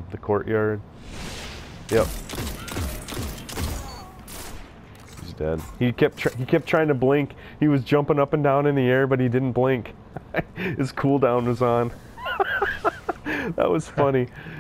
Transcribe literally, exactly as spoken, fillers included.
the courtyard. Yep. He's dead. He kept tr he kept trying to blink. He was jumping up and down in the air, but he didn't blink. His cooldown was on. That was funny.